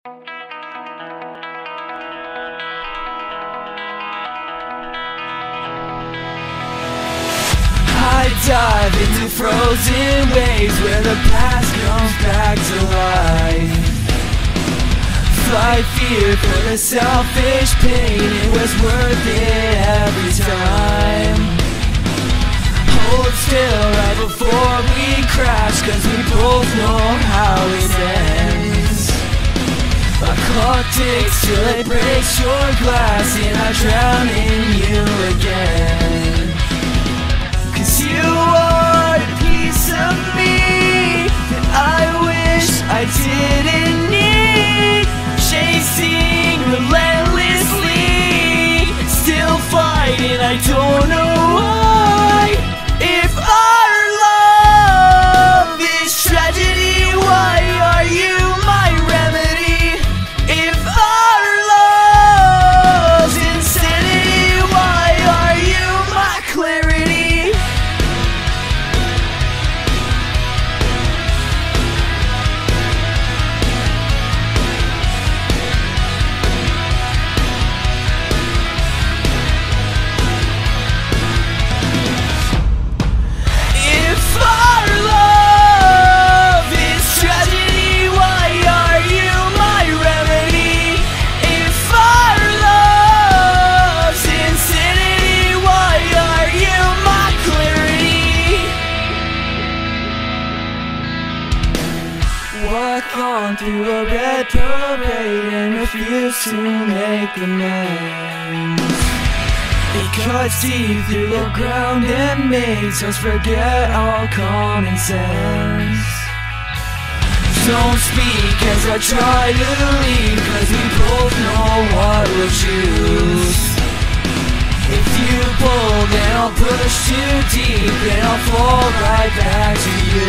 I dive into frozen waves where the past comes back to life. Fight fear for the selfish pain, it was worth it every time. Hold still right before we crash, cause we both know how it ends. A clock ticks till it breaks your glass, and I drown in you again. Cause you are a piece of me that I wish I didn't need. Chasing relentlessly, still fighting, I don't know why. If our love is tragedy, why are you my remedy? If our love's insanity, why are you my clarity? Walk on through a red parade and refuse to make amends. It cuts deep through the ground and makes us forget all common sense. Don't speak as I try to leave, cause we both know what we'll choose. If you pull, then I'll push too deep, and I'll fall right back to you.